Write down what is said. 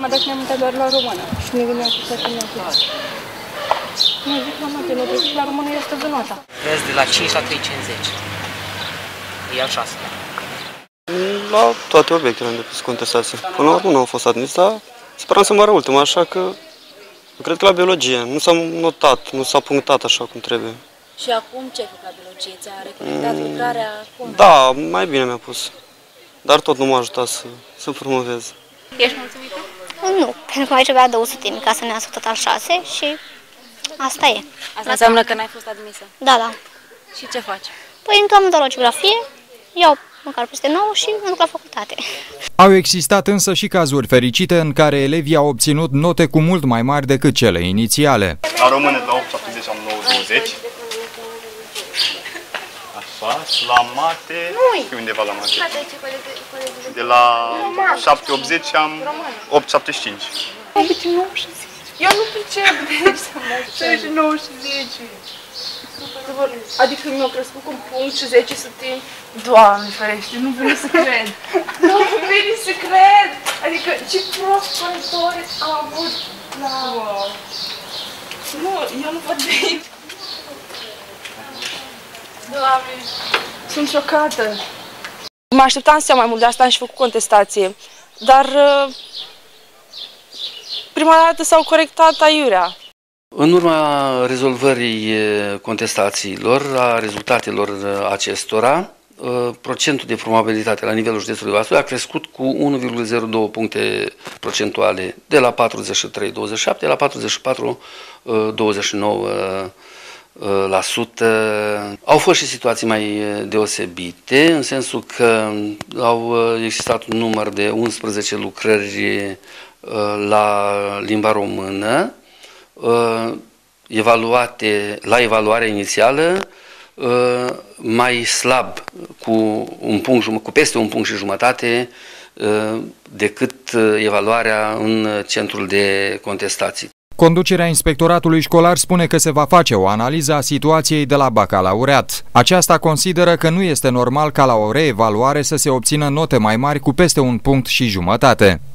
Acum dacă ne-am uitat doar la română și ne gândeam că toate ne-am plăcut. Nu zic la mate, nu zic la română este de nota. Vezi de la 5 la 3,50. E al 6. La toate obiectele am depus contestații. Până la urmă nu au fost admis, dar speram să moară ultima, așa că cred că la biologie nu s-a notat, nu s-a punctat așa cum trebuie. Și acum ce ai făcut la biologie? Ți-a recomandat lucrarea acum? Da, mai bine mi-a pus. Dar tot nu m-a ajutat să promovez. Ești mulțumită? Nu, pentru că mai trebuia 200 ca să ne iasă total 6 și asta e. Asta înseamnă că n-ai fost admisă? Da, da. Și ce faci? Păi încă am dat la geografie, iau măcar peste 9 și mă duc la facultate. Au existat însă și cazuri fericite în care elevii au obținut note cu mult mai mari decât cele inițiale. La română de la 8,70 am 9,20. Așa, și la mate, și undeva la mate. De la 7,80 am 8,75. Eu nu pricep, deci să 9 și 10. Adică mi-au crescut cu un punct și 10 sutimi. Doamne ferește, nu vine să cred. Nu vine să cred. Adică ce prost contori am avut. Nu, eu nu pot veni. Doamne, sunt șocată. Mă așteptam să iau mai mult, de asta am și făcut contestație. Dar prima dată s-au corectat aiurea. În urma rezolvării contestațiilor, a rezultatelor acestora, procentul de probabilitate la nivelul județului Vaslui a crescut cu 1,02 puncte procentuale, de la 43,27 la 44,29%. Au fost și situații mai deosebite, în sensul că au existat un număr de 11 lucrări la limba română, evaluate la evaluarea inițială mai slab, cu peste un punct și jumătate decât evaluarea în centrul de contestații. Conducerea inspectoratului școlar spune că se va face o analiză a situației de la bacalaureat. Aceasta consideră că nu este normal ca la o reevaluare să se obțină note mai mari cu peste un punct și jumătate.